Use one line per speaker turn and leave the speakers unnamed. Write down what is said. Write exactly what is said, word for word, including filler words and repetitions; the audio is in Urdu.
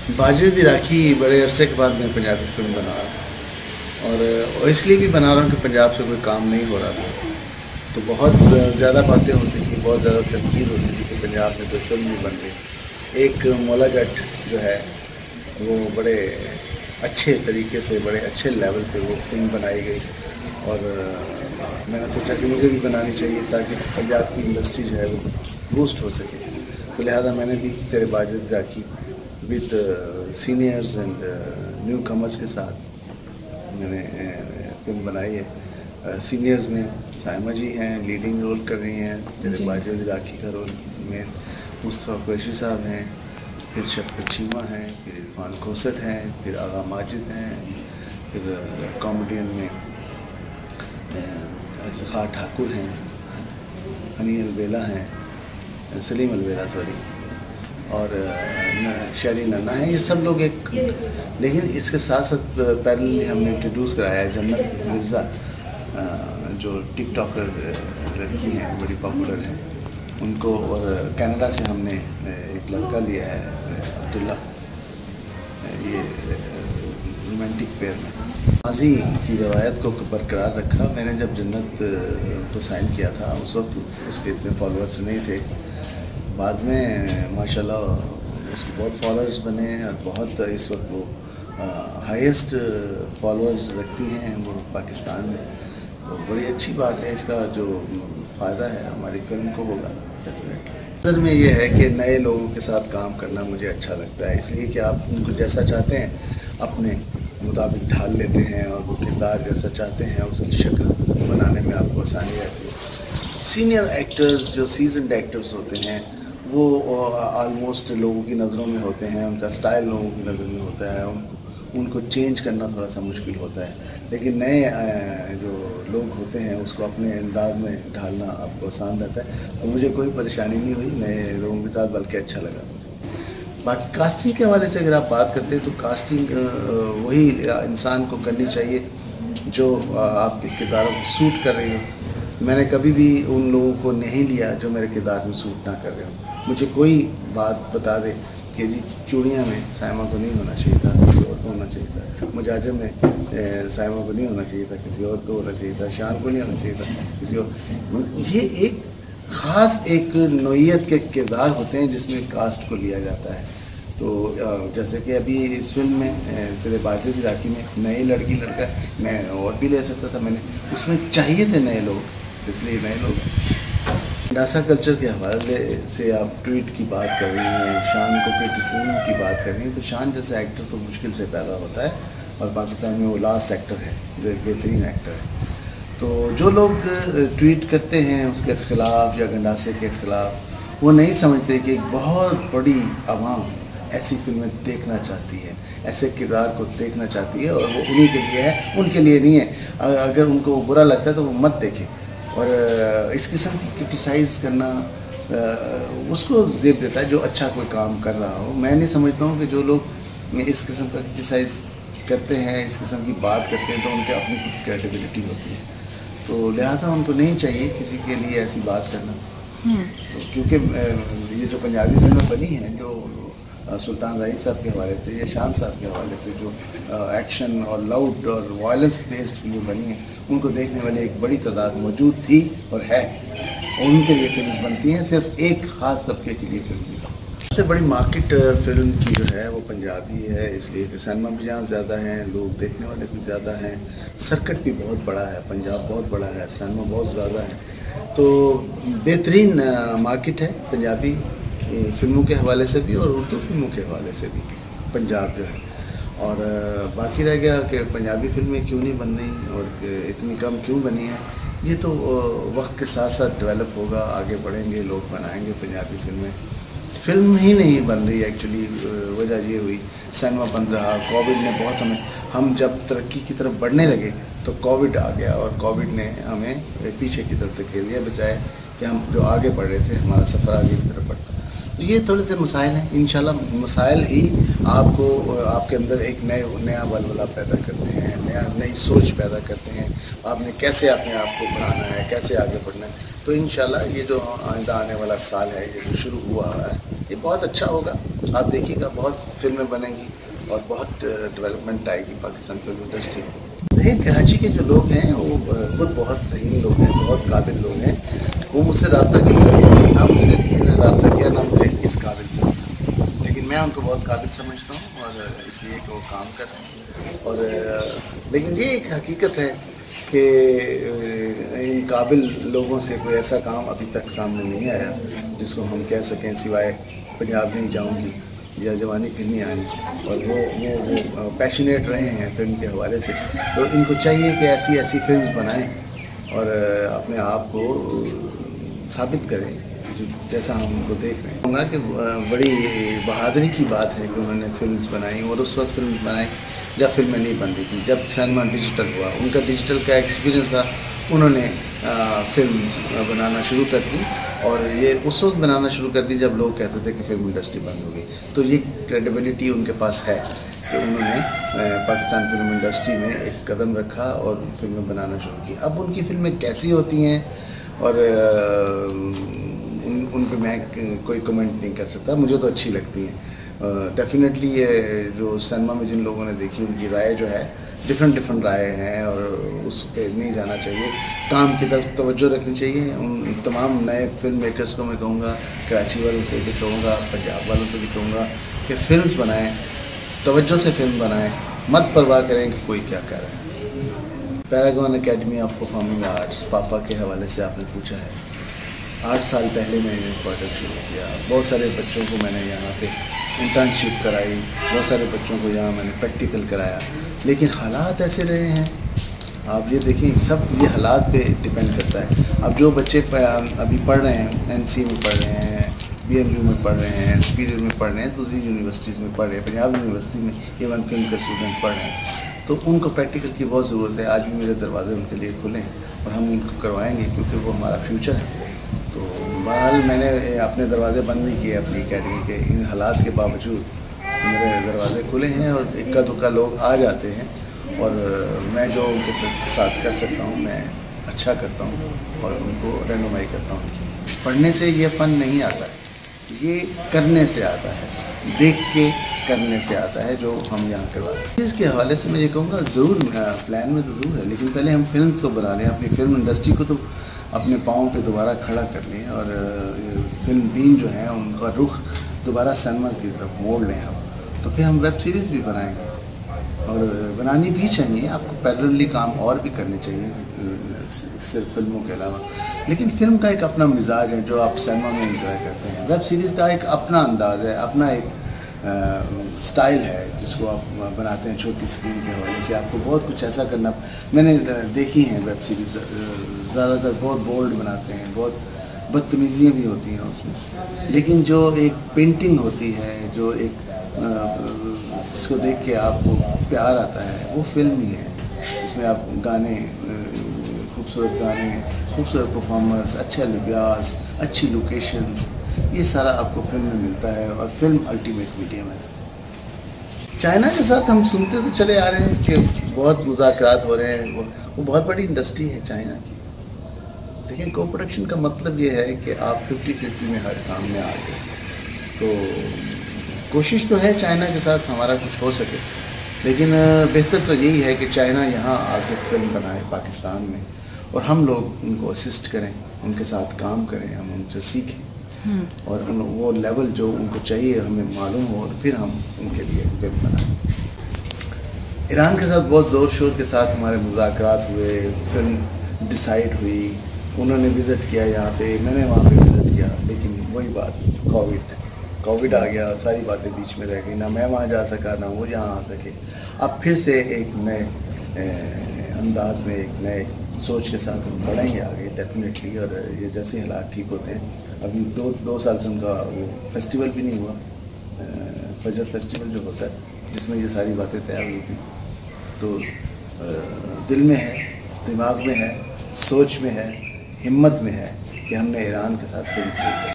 باجد راکھی بڑے عرصے کے بعد میں پنجابی فلم بنا رہا ہوں، اور اس لیے بھی بنا رہا ہوں کہ پنجاب سے کوئی کام نہیں ہو رہا تھا، تو بہت زیادہ باتیں ہوتی تھیں، بہت زیادہ تنقید ہوتی تھی کہ پنجاب میں کوئی فلم نہیں بن رہی۔ ایک مولا جٹ جو ہے وہ بڑے اچھے طریقے سے، بڑے اچھے لیول پہ وہ فلم بنائی گئی، اور میں نے سوچا کہ مجھے بھی بنانی چاہیے تاکہ پنجاب کی انڈسٹری جو ہے وہ بوسٹ ہو سکے، تو لہٰذا میں نے بھی تیرے باجد راکھی with seniors and newcomers کے ساتھ میں نے فلم بنائی ہے۔ سینئرز میں سائمہ جی ہیں، لیڈنگ رول کر رہی ہیں، تیرے باجد راکھی کا رول میں مصطفیٰ قریشی صاحب ہیں، پھر شفقت چیمہ ہیں، پھر عرفان کھوسٹ ہیں، پھر آغا ماجد ہیں، پھر کامیڈین میں افتخار ٹھاکر ہیں، ہنی البیلا ہیں، سلیم البیلا سوری، اور شہری ننا ہیں، یہ سب لوگ ایک، لیکن اس کے ساتھ ساتھ پیرللی ہم نے انٹروڈیوس کرایا ہے جنت مرزا، جو ٹک ٹاکر لڑکی ہیں، بڑی پاپولر ہیں، ان کو، اور کینیڈا سے ہم نے ایک لڑکا لیا ہے عبداللہ، یہ رومانٹک پیئر میں ماضی کی روایت کو برقرار رکھا۔ میں نے جب جنت کو سائن کیا تھا اس وقت اس کے اتنے فالوورز نہیں تھے، بعد میں ماشاءاللہ اس کے بہت فالوورز بنے، اور بہت اس وقت وہ ہائیسٹ فالوورز رکھتی ہیں وہ پاکستان میں، تو بڑی اچھی بات ہے، اس کا جو فائدہ ہے ہماری فلم کو ہوگا ڈیفینیٹلی۔ اصل میں یہ ہے کہ نئے لوگوں کے ساتھ کام کرنا مجھے اچھا لگتا ہے، اس لیے کہ آپ ان کو جیسا چاہتے ہیں اپنے مطابق ڈھال لیتے ہیں، اور وہ کردار جیسا چاہتے ہیں اس شکل بنانے میں آپ کو آسانی رہتی ہے۔ سینئر ایکٹرز جو سیزنڈ ایکٹرز ہوتے ہیں وہ آلموسٹ لوگوں کی نظروں میں ہوتے ہیں، ان کا سٹائل لوگوں کی نظر میں ہوتا ہے، ان کو ان کو چینج کرنا تھوڑا سا مشکل ہوتا ہے، لیکن نئے جو لوگ ہوتے ہیں اس کو اپنے انداز میں ڈھالنا آپ کو آسان رہتا ہے، تو مجھے کوئی پریشانی نہیں ہوئی نئے لوگوں کے ساتھ، بلکہ اچھا لگا مجھے۔ باقی کاسٹنگ کے حوالے سے اگر آپ بات کرتے ہیں تو کاسٹنگ وہی انسان کو کرنی چاہیے جو آپ کے کرداروں کو سوٹ کر رہی ہو۔ میں نے کبھی بھی ان لوگوں کو نہیں لیا جو میرے کردار میں سوٹ نہ کر رہے ہوں۔ مجھے کوئی بات بتا دے کہ جی چوڑیاں میں سائمہ کو نہیں ہونا چاہیے تھا، کسی اور کو ہونا چاہیے تھا، مجاجم میں سائمہ کو نہیں ہونا چاہیے تھا، کسی اور کو ہونا چاہیے تھا، شان کو نہیں ہونا چاہیے تھا، کسی اور، یہ ایک خاص ایک نوعیت کے کردار ہوتے ہیں جس میں کاسٹ کو لیا جاتا ہے۔ تو جیسے کہ ابھی اس فلم میں تیرے باجد راکھی میں نئی لڑکی لڑکا، میں اور بھی لے سکتا تھا، میں نے اس میں چاہیے تھے نئے لوگ، اس لیے نئے لوگ۔ انڈاسا کلچر کے حوالے سے آپ ٹویٹ کی بات کر رہی ہیں، شان کو کرٹیسزم کی بات کر رہی ہیں، تو شان جیسے ایکٹر تو مشکل سے پیدا ہوتا ہے، اور پاکستان میں وہ لاسٹ ایکٹر ہے جو ایک بہترین ایکٹر ہے۔ تو جو لوگ ٹویٹ کرتے ہیں اس کے خلاف یا گنڈاسے کے خلاف، وہ نہیں سمجھتے کہ ایک بہت بڑی عوام ایسی فلمیں دیکھنا چاہتی ہے، ایسے کردار کو دیکھنا چاہتی ہے، اور وہ انہی کے لیے ہے، ان کے لیے نہیں ہے۔ اگر ان کو برا لگتا ہے تو وہ مت دیکھیں، اور اس قسم کی کرٹیسائز کرنا اس کو زیب دیتا ہے جو اچھا کوئی کام کر رہا ہو۔ میں نہیں سمجھتا ہوں کہ جو لوگ اس قسم کا کرٹیسائز کرتے ہیں، اس قسم کی بات کرتے ہیں، تو ان کے اپنی کریڈیبلٹی ہوتی ہے، تو لہٰذا ان کو نہیں چاہیے کسی کے لیے ایسی بات کرنا، کیونکہ یہ جو پنجابی فلمیں بنی ہیں جو سلطان رئیس صاحب کے حوالے سے یا شان صاحب کے حوالے سے جو ایکشن اور لاؤڈ اور وائلنس بیسڈ فلمیں بنی ہیں، ان کو دیکھنے والے ایک بڑی تعداد موجود تھی اور ہے، اور ان کے لیے فلمز بنتی ہیں، صرف ایک خاص طبقے کے لیے فلم نہیں۔ سب سے بڑی مارکیٹ فلم کی جو ہے وہ پنجابی ہے، اس لیے کہ سینما بھی جہاں زیادہ ہیں، لوگ دیکھنے والے بھی زیادہ ہیں، سرکٹ بھی بہت بڑا ہے، پنجاب بہت بڑا ہے، سینما بہت زیادہ ہے، تو بہترین مارکیٹ ہے پنجابی فلموں کے حوالے سے بھی اور اردو فلموں کے حوالے سے بھی پنجاب جو ہے۔ اور باقی رہ گیا کہ پنجابی فلمیں کیوں نہیں بن رہی اور اتنی کم کیوں بنی ہیں، یہ تو وقت کے ساتھ ساتھ ڈیولپ ہوگا، آگے بڑھیں گے، لوگ بنائیں گے پنجابی فلمیں۔ فلم ہی نہیں بن رہی ایکچولی، وجہ یہ ہوئی سینما بند رہا، کووڈ نے بہت ہمیں، ہم جب ترقی کی طرف بڑھنے لگے تو کووڈ آ گیا، اور کووڈ نے ہمیں پیچھے کی طرف دھکیل دیا، بجائے کہ ہم جو آگے بڑھ رہے تھے ہمارا سفر آگے کی طرف بڑھتا۔ تو یہ تھوڑے سے مسائل ہیں، انشاءاللہ مسائل ہی آپ کو، آپ کے اندر ایک نئے نیا ولولہ پیدا کرتے ہیں، نیا نئی سوچ پیدا کرتے ہیں، آپ نے کیسے اپنے آپ کو بڑھانا ہے، کیسے آگے بڑھنا ہے۔ تو انشاءاللہ یہ جو آئندہ آنے والا سال ہے، یہ جو شروع ہوا ہے، یہ بہت اچھا ہوگا۔ آپ دیکھیے گا بہت فلمیں بنیں گی اور بہت ڈیولپمنٹ آئے گی پاکستان فلم انڈسٹری میں۔ دیکھیں کراچی کے جو لوگ ہیں وہ خود بہت صحیح لوگ ہیں، بہت قابل لوگ ہیں، وہ مجھ سے رابطہ نہیں کریں، نہ مجھ سے کسی نے رابطہ کیا نہ مجھے اس قابل سمجھا، لیکن میں ان کو بہت قابل سمجھتا ہوں اور اس لیے کہ وہ کام کر رہے ہیں۔ اور لیکن یہ ایک حقیقت ہے کہ ان قابل لوگوں سے کوئی ایسا کام ابھی تک سامنے نہیں آیا جس کو ہم کہہ سکیں سوائے پنجاب نہیں جاؤں گی یا جوانی پھر نہیں آئیں، اور وہ وہ وہ پیشنیٹ رہے ہیں فلم کے حوالے سے، تو ان کو چاہیے کہ ایسی ایسی فلمز بنائیں اور اپنے آپ کو ثابت کریں جیسا ہم ان کو دیکھ رہے ہیں۔ کہوں گا کہ بڑی بہادری کی بات ہے کہ انہوں نے فلمز بنائیں، اور اس وقت فلمز بنائیں جب فلمیں نہیں بن رہی تھیں، جب سینما ڈیجیٹل ہوا، ان کا ڈیجیٹل کا ایکسپیرینس تھا، انہوں نے فلم بنانا شروع کر دی، اور یہ اس وقت بنانا شروع کر دی جب لوگ کہتے تھے کہ فلم انڈسٹری بند ہو گئی۔ تو یہ کریڈیبلٹی ان کے پاس ہے کہ انہوں نے پاکستان فلم انڈسٹری میں ایک قدم رکھا اور فلمیں بنانا شروع کی۔ اب ان کی فلمیں کیسی ہوتی ہیں اور ان ان پہ میں کوئی کمنٹ نہیں کر سکتا، مجھے تو اچھی لگتی ہیں۔ ڈیفینیٹلی یہ جو سینما میں جن لوگوں نے دیکھی ان کی رائے جو ہے ڈفرینٹ ڈفرینٹ رائے ہیں، اور اس پہ نہیں جانا چاہیے، کام کی طرف توجہ رکھنی چاہیے۔ ان تمام نئے فلم میکرز کو میں کہوں گا، کراچی والوں سے بھی کہوں گا، پنجاب والوں سے بھی کہوں گا کہ فلمز بنائیں، توجہ سے فلم بنائیں، مت پرواہ کریں کہ کوئی کیا کر رہا ہے۔ Paragon Academy of Performing Arts پاپا کے حوالے سے آپ نے پوچھا ہے، آٹھ سال پہلے میں نے پروجیکٹ شروع کیا، بہت سارے بچوں کو میں نے یہاں پہ انٹرنشپ کرائی، بہت سارے بچوں کو یہاں میں نے پریکٹیکل کرایا، لیکن حالات ایسے رہے ہیں، آپ یہ دیکھیں سب یہ حالات پہ ڈپینڈ کرتا ہے۔ اب جو بچے ابھی پڑھ رہے ہیں، این سی میں پڑھ رہے ہیں، بی ایم یو میں پڑھ رہے ہیں، سپیریئر میں پڑھ رہے ہیں، دوسری یونیورسٹیز میں پڑھ رہے ہیں، پنجاب یونیورسٹی میں ایون فلم کے اسٹوڈنٹ پڑھ رہے ہیں، تو ان کو پریکٹیکل کی بہت ضرورت ہے۔ آج بھی میرے دروازے ان کے لیے کھلے ہیں اور ہم ان کو کروائیں گے کیونکہ وہ ہمارا فیوچر ہے۔ تو بہرحال میں نے اپنے دروازے بند نہیں کیے اپنی اکیڈمی کے، ان حالات کے باوجود میرے دروازے کھلے ہیں اور اکا دکا لوگ آ جاتے ہیں، اور میں جو ان کے ساتھ کر سکتا ہوں میں اچھا کرتا ہوں اور ان کو رہنمائی کرتا ہوں۔ پڑھنے سے یہ فن نہیں آتا ہے، یہ کرنے سے آتا ہے، دیکھ کے کرنے سے آتا ہے جو ہم یہاں کرواتے ہیں۔ اس کے حوالے سے میں یہ کہوں گا ضرور پلان میں تو ضرور ہے، لیکن پہلے ہم فلم تو بنا لیں، اپنی فلم انڈسٹری کو تو اپنے پاؤں پہ دوبارہ کھڑا کر لیں، اور فلم بین جو ہیں ان کا رخ دوبارہ سینما کی طرف موڑ لیں ہم، تو پھر ہم ویب سیریز بھی بنائیں گے، اور بنانی بھی چاہیے، آپ کو پیرللی کام اور بھی کرنے چاہیے صرف فلموں کے علاوہ، لیکن فلم کا ایک اپنا مزاج ہے جو آپ سینما میں انجوائے کرتے ہیں، ویب سیریز کا ایک اپنا انداز ہے، اپنا ایک سٹائل ہے جس کو آپ بناتے ہیں چھوٹی اسکرین کے حوالے سے، آپ کو بہت کچھ ایسا کرنا، میں نے دیکھی ہیں ویب سیریز زیادہ تر بہت بولڈ بناتے ہیں، بہت بدتمیزیاں بھی ہوتی ہیں اس میں، لیکن جو ایک پینٹنگ ہوتی ہے، جو ایک جس کو دیکھ کے آپ کو پیار آتا ہے، وہ فلم ہی ہے، اس میں آپ گانے، خوبصورت گانے، خوبصورت پرفارمنس، اچھا لباس، اچھی لوکیشنز، یہ سارا آپ کو فلم میں ملتا ہے، اور فلم الٹیمیٹ میڈیم ہے۔ چائنا کے ساتھ ہم سنتے تو چلے آ رہے ہیں کہ بہت مذاکرات ہو رہے ہیں، وہ بہت بڑی انڈسٹری ہے چائنا کی۔ دیکھیں کو پروڈکشن کا مطلب یہ ہے کہ آپ ففٹی ففٹی میں ہر کام میں آ گئے، تو کوشش تو ہے چائنا کے ساتھ ہمارا کچھ ہو سکے، لیکن بہتر تو یہی ہے کہ چائنا یہاں آ کے فلم بنائے پاکستان میں، اور ہم لوگ ان کو اسسٹ کریں، ان کے ساتھ کام کریں، ہم ان سے سیکھیں، اور وہ لیول جو ان کو چاہیے ہمیں معلوم ہو، اور پھر ہم ان کے لیے فلم بنائیں۔ ایران کے ساتھ بہت زور شور کے ساتھ ہمارے مذاکرات ہوئے، فلم ڈیسائیڈ ہوئی، انہوں نے وزٹ کیا یہاں پہ، میں نے وہاں پہ وزٹ کیا، لیکن وہی بات کووڈ کووڈ آ گیا، ساری باتیں بیچ میں رہ گئی، نہ میں وہاں جا سکا نہ وہ یہاں آ سکے۔ اب پھر سے ایک نئے انداز میں، ایک نئے سوچ کے ساتھ ہم بڑھیں گے آگے ڈیفینیٹلی، اور یہ جیسے حالات ٹھیک ہوتے ہیں، ابھی دو دو سال سے ان کا وہ فیسٹیول بھی نہیں ہوا، فجر فیسٹیول جو ہوتا ہے جس میں یہ ساری باتیں تیار ہوئی تھیں، تو دل میں ہے، دماغ میں ہے، سوچ میں ہے، ہمت میں ہے کہ ہم نے ایران کے ساتھ فلم شروع کی۔